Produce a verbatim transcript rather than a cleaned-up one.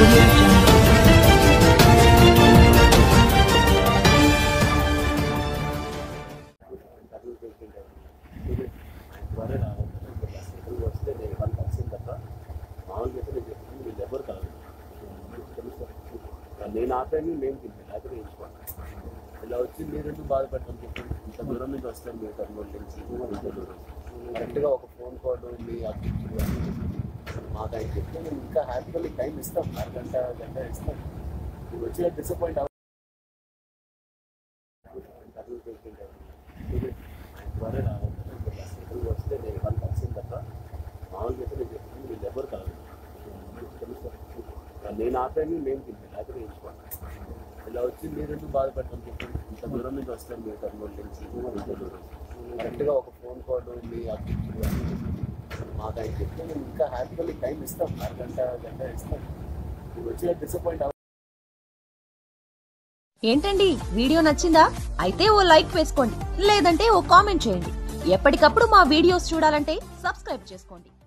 Audio Jungle. నేను ఆపాను నేను తింటాను లేకపోతే వేయించుకోండి ఇలా వచ్చి మీరెందుకు బాధపడతాను చెప్పండి ఇంత దూరం నుంచి వస్తాను మీ కర్నూలు నుంచి ఇంత దూరం కరెక్ట్గా ఒక ఫోన్ కాల్ మీ అతిథులు మా టైం చెప్తే నేను ఇంకా హ్యాపీగా మీకు టైం ఇస్తాం అరగంట గంట ఇస్తాం మీరు వచ్చి డిసప్పాయింట్ అవ్వ కర్నూలు పెట్టుకుంటాను ద్వారా రావాలి వస్తే నేను వాళ్ళు కలిసింది తప్ప మామూలుగా అయితే నేను చెప్తాను వీళ్ళు ఎవరు కాదు నేను ఆపాను నేను తింటాను లేకపోతే వేయించుకోండి ఇలా వచ్చి మీరెందుకు బాధపడతాను చెప్పండి ఇంత దూరం నుంచి వస్తాను మీ కర్నూలు నుంచి ఇంత దూరం కరెక్ట్గా ఒక ఫోన్ కాల్ మీ అతిథులు మా టైం చెప్తే నేను ఇంకా హ్యాపీగా మీకు టైం ఇస్తాం అరగంట గంట ఇస్తాం మీరు వచ్చి డిసప్పాయింట్ అవ్వ ఏంటండి వీడియో నచ్చిందా? అయితే ఓ లైక్ వేసుకోండి, లేదంటే ఓ కామెంట్ చేయండి. ఎప్పటికప్పుడు మా వీడియోస్ చూడాలంటే సబ్స్క్రైబ్ చేసుకోండి.